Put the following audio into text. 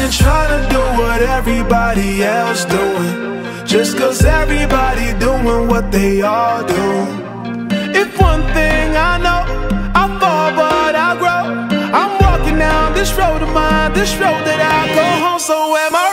been trying to do what everybody else doing, just cause everybody doing what they all do. If one thing I know, I fall but I grow. I'm walking down this road of mine, this road that I go home. So am I